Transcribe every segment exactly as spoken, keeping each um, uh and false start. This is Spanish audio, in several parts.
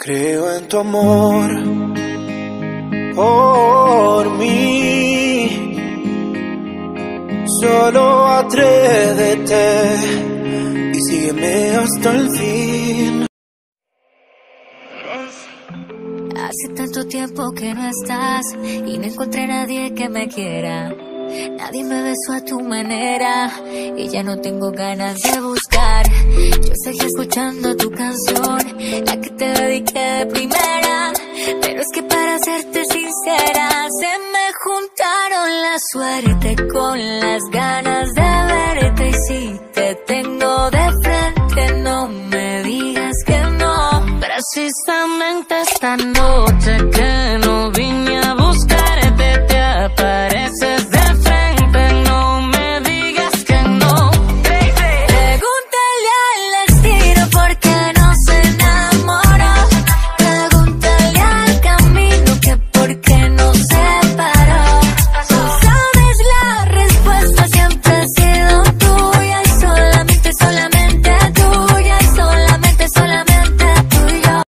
Creo en tu amor por mí. Solo atrévete y sígueme hasta el fin. Hace tanto tiempo que no estás y no encontré a nadie que me quiera. Nadie me besó a tu manera y ya no tengo ganas de buscar. Yo seguí escuchando tu canción, la que te dediqué de primera. Pero es que para serte sincera, se me juntaron la suerte con las ganas de verte. Y si te tengo de frente, no me digas que no. Precisamente esta noche que no vine a buscarte, te apareces de frente, no me digas que no. Pregúntale al destino por qué no se enamoró. Pregúntale al camino que por qué no se paró. Tú sabes la respuesta, siempre ha sido tuya y solamente, solamente tuya y solamente, solamente tuya.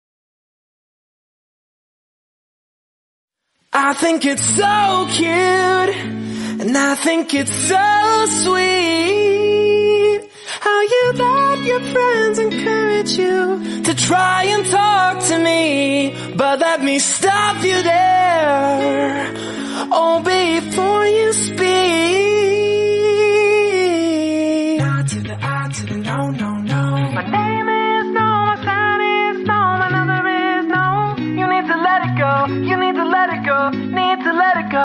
I think it's so cute, and I think it's so sweet, how you let your friends encourage you to try and talk to me. But let me stop you there, oh, before you speak. I to the I to the no, no, no. My name is no, my sign is no, my number is no. You need to let it go, you need to let it go, need to let it go.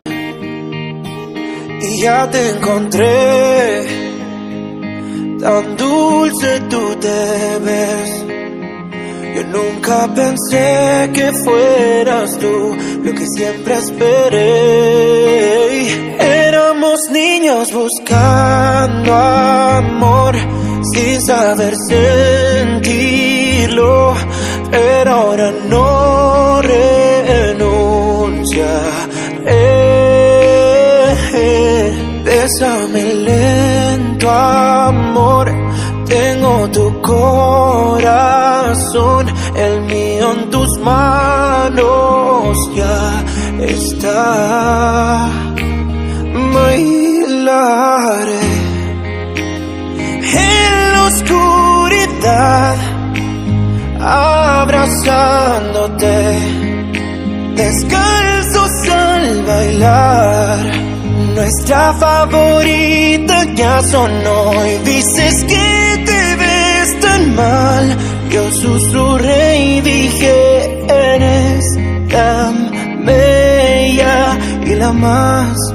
Y ya te encontré, tan dulce tú te ves. Yo nunca pensé que fueras tú lo que siempre esperé. Éramos niños buscando amor sin saber sentirlo, pero ahora no renunciaré. Bésame lento, amor. Tengo tu corazón, el mío en tus manos ya está. Bailaré en la oscuridad, abrazándote, descalzos al bailar. Nuestra favorita ya sonó y dices que te ves tan mal. Yo susurré y dije, eres tan bella y la más